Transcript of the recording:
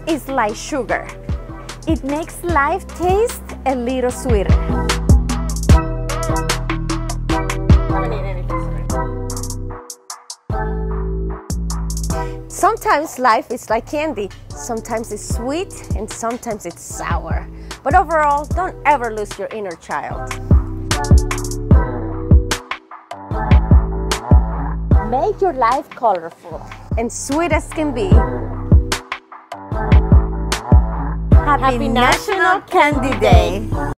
is like sugar. It makes life taste a little sweeter. Sometimes life is like candy. Sometimes it's sweet and sometimes it's sour. But overall, don't ever lose your inner child. Make your life colorful and sweet as can be. Happy National Candy Day!